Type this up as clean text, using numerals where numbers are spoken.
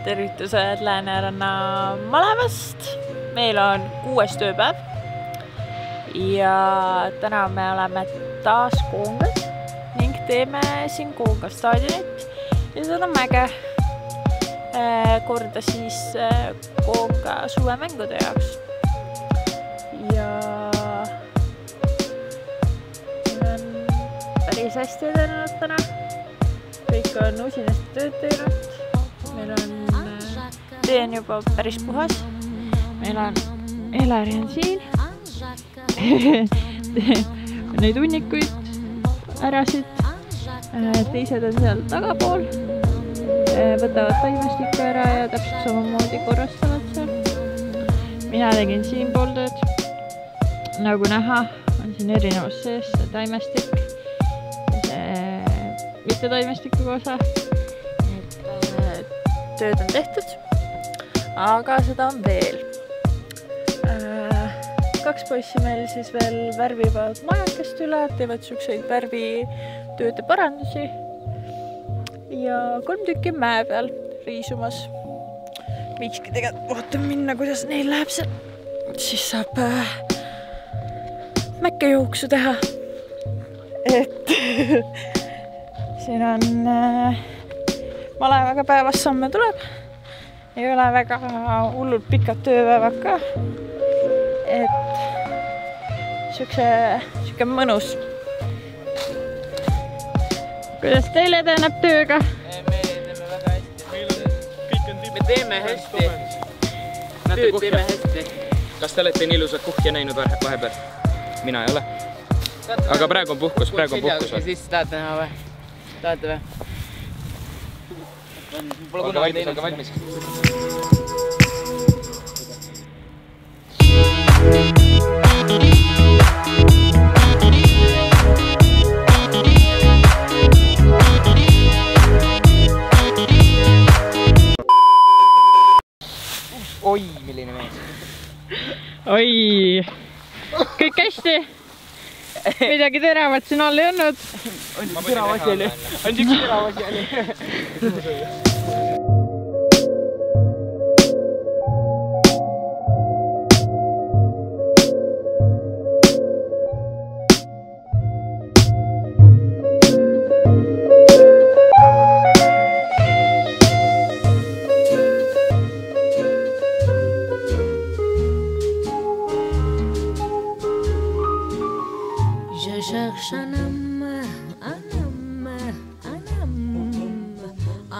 tervitused Lääneranna malevast. Meil on 6. tööpäev ja täna me oleme taas Koongas ning teeme siin Koonga staadionit ja seda mäge korda siis Koonga suvemängude jaoks. Ja on päris hästi edenenud täna. Kõik on usinasti tööd teinud. Meil on tee on juba päris puhas. Meil on Elari on siin. Neid hunnikuid ärasid. Teised on seal tagapool. Võtavad taimestikku ära ja täpselt samamoodi korrastavad seal. Mina tegin siin pool tööd. Nagu näha, on siin erinevus sees see taimestik ja see mitte taimestiku osa. Tööd on tehtud, aga seda on veel. 2 poissi meil siis veel värvivad majakest üle, teevad siukseid värvitööde parandusi ja 3 tükki mäe peal riisumas. Võikski tegelikult vaatame minna, kuidas neil läheb seal. Siis saab mäkkejooksu teha. Et siin on malevaga päevast samme tuleb. Ei ole väga hullult pikad tööpäevad ka. Et siuke mõnus. Kuidas teil edeneb tööga? Me teeme väga hästi. Me teeme hästi. Tööd teeme hästi. Kas te olete nii ilusat kuhja näinud vahepeal? Mina ei ole. Aga praegu on puhkus, Ja siis tahate näha või? Tahate või? Olge valmis, olge valmis. Oi, milline mees. Oi, kõik hästi. Midagi teravat siin all ei olnud. On üks teravasi oli. Je cherche un